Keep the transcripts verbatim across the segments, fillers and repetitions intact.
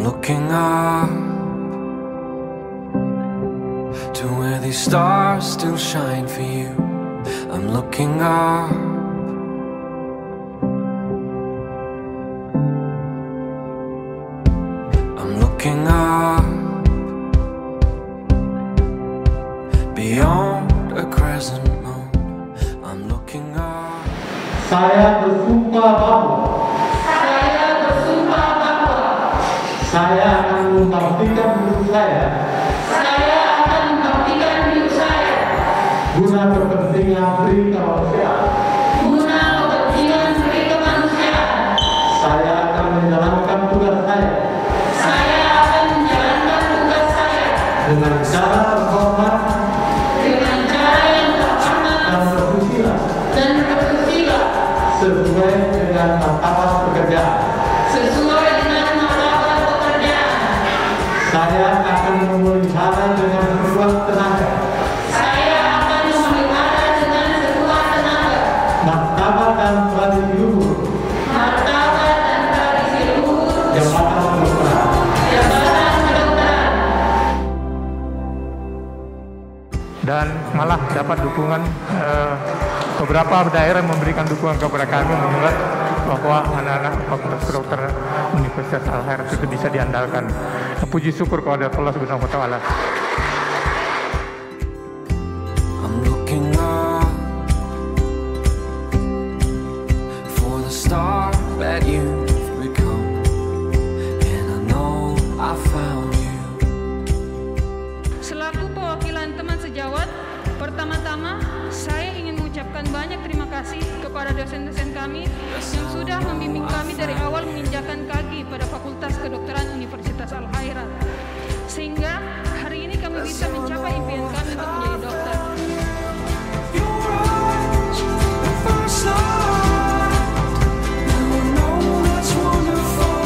looking up to where these stars still shine for you. I'm looking up. I'm looking up beyond a crescent moon. I'm looking up. Saya bersumpah bahwa Saya bersumpah bahwa saya akan mengabdikan diri saya saya akan mengabdikan diri saya guna kepentingan beri kemanusiaan. guna kepentingan beri kemanusiaan. Saya akan menjalankan tugas saya Saya akan menjalankan tugas saya dengan cara terhormat dengan cara yang terhormat dan tersusila dan tersusila sesuai dengan martabat pekerjaan. sesuai dengan martabat pekerjaan. Saya akan memelihara dengan sekuat tenaga Saya akan memelihara dengan sekuat tenaga martabat dan tradisi luhur martabat dan tradisi luhur jabatan kedokteran. jabatan kedokteran. Dan malah dapat dukungan eh, beberapa daerah memberikan dukungan kepada kami mengingat bahwa anak-anak Fakultas Kedokteran Universitas Al-Khair itu bisa diandalkan. Puji syukur kepada Allah Subhanahu wa taala. I'm looking up for the star that you've become, and I know I found you. Selaku perwakilan teman sejawat, pertama-tama saya ingin mengucapkan banyak terima kasih kepada dosen-dosen kami yang sudah membimbing kami dari awal menginjakan kaki pada Fakultas Kedokteran Universitas Al-Khairat, sehingga hari ini kami bisa mencapai impian kami untuk menjadi dokter. Your eyes at first sight, now I know that's wonderful.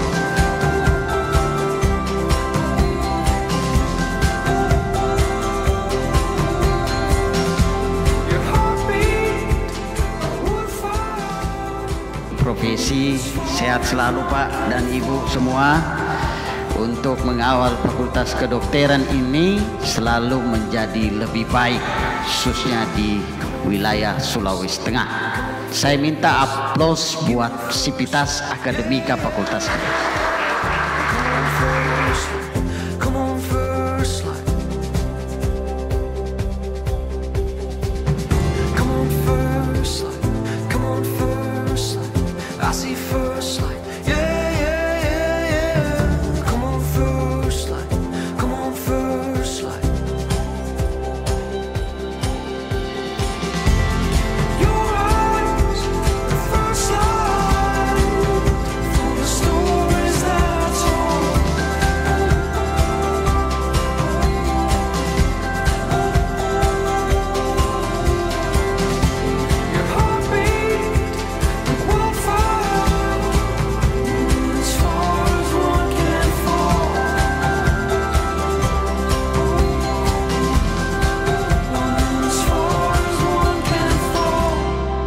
Your heartbeat would fall. Profesi sehat selalu Pak dan Ibu semua, untuk mengawal Fakultas Kedokteran ini selalu menjadi lebih baik, khususnya di wilayah Sulawesi Tengah. Saya minta aplaus buat Sivitas Akademika Fakultas Kedokteran. Come on, first light. Come on, first light. Come on, first light. I see first light. Yeah, yeah, yeah, yeah. Come on, first light. Come on, first light. Your eyes, the first light from the stories that I told. Your heartbeat like wildfire, as far as one can fall. As far as one can fall.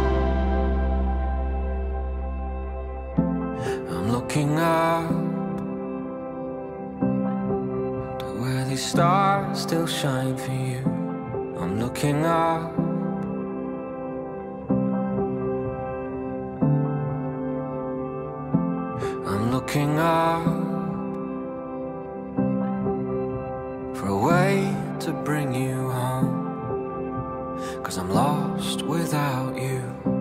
I'm looking up to where these stars still shine for you. I'm looking up. I'm looking up for a way to bring you home, 'cause I'm lost without you.